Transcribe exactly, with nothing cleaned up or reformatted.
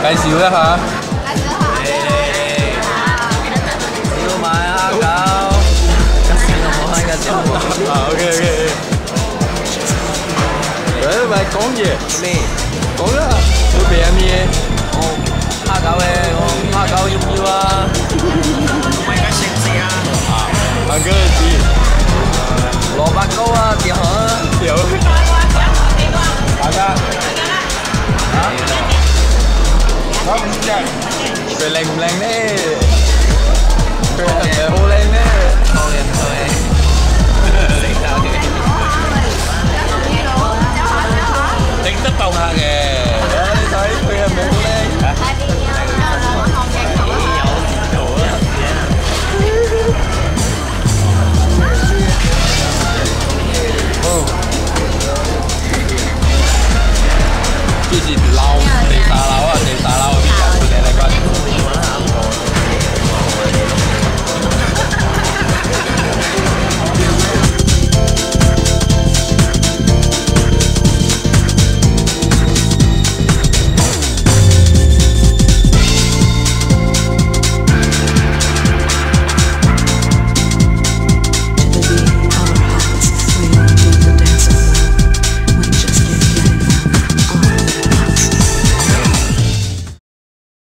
介紹一下。 燒賣蝦餃，吉先我冇開嘅先。 啊，OK OK。誒，咪講嘢。 咩？ 講啦，要俾阿咩？ 我蝦餃嘅，我蝦餃要唔要啊？ 我應該識唔識啊？啊，阿哥知。